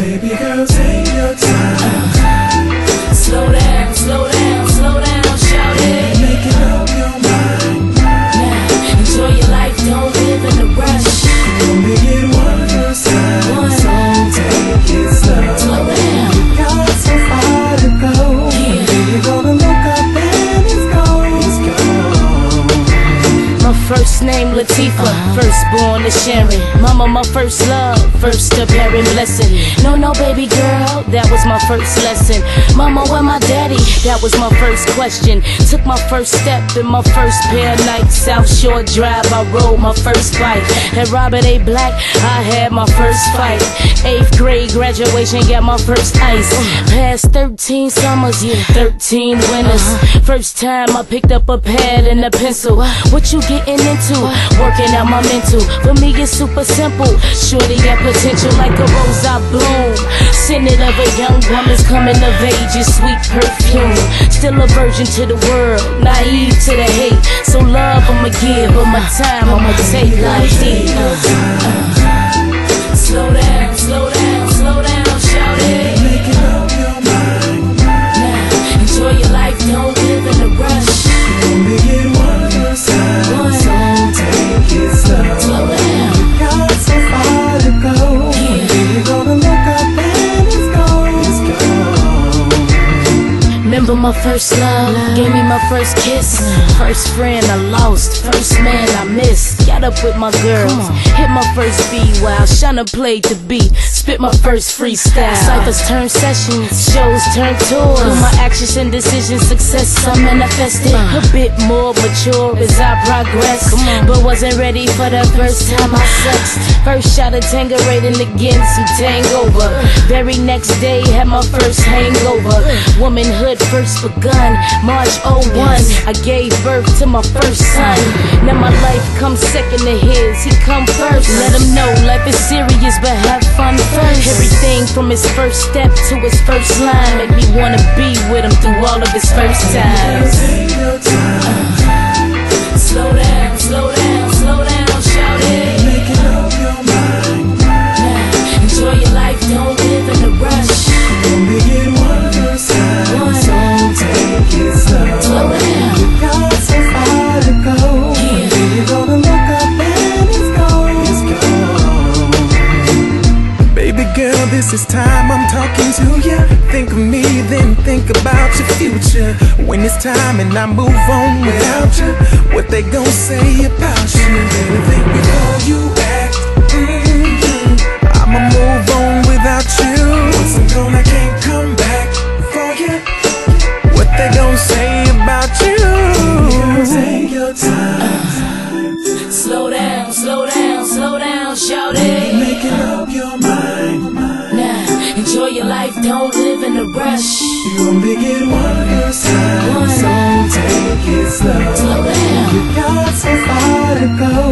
Baby girl, take your time. Slow down, slow down, slow down, shout it. Make it up your mind. Now, enjoy your life, don't live in a rush. Only get one first time, so take it slow. Slow down. You got so far to go. You're gonna look up and it's gone. My first name Lateefa, first born to Sharon. Mama, my first love, first apparent blessing. No, baby girl, that was my first lesson. Mama, where my daddy? That was my first question. Took my first step in my first pair of Nikes. South Shore Drive, I rode my first bike. At Robert A. Black, I had my first fight. 8th grade graduation, got my first ice. Past 13 summers, 13 winters. First time I picked up a pad and a pencil. What you getting into? Working out my mental. For me it's super simple. Shorty got potential like a rose I bloom. Synod of a young woman's coming of age is sweet perfume. Still a virgin to the world, naive to the hate. So love I'ma give, but my time I'ma take like this. Slow down, slow down, slow down, shout it. Make it up your mind. Now, enjoy your life, don't live in a rush. Only get one first time, so take it slow. Slow down. You got so far to go. You're gonna look up and it's gone. Remember my first love, gave me my first kiss. First friend I lost, first man I missed. Got up with my girls, hit my first beat while Shana played the beat. Spit my first freestyle. Cyphers turn sessions, shows turn tours. Through my actions and decisions, success I manifested. A bit more mature as I progress, but wasn't ready for the first time I sexed. First shot of Tanqueray and again some Tangover. Very next day had my first hangover. Womanhood first begun, March 01. I gave birth to my first son. Now my life comes second to his, he come first. Let him know life is serious but have fun first. Everything from his first step to his first line make me wanna be with him through all of his first times. Take your time. Slow down, slow down, slow down, shout it. Make it up your mind. Now, enjoy your life, don't live in a rush. Only get one first time, so take it slow. Slow down. You got so far to go. You're gonna look up and it's gone. Baby girl, this is time I'm talking to you. Think of me, then think about your future. When it's time and I move on without you, what they gon' say about you? Better think before you act. I'ma move on without you. Once I'm gone, I can't come back for you. What they gon' say about you? Take your time. Slow down, slow down, slow down, shout it. Make it up your mind. Now, enjoy your life, don't live in a rush. You only get one first time, so take it slow. Slow down. You got so far to go.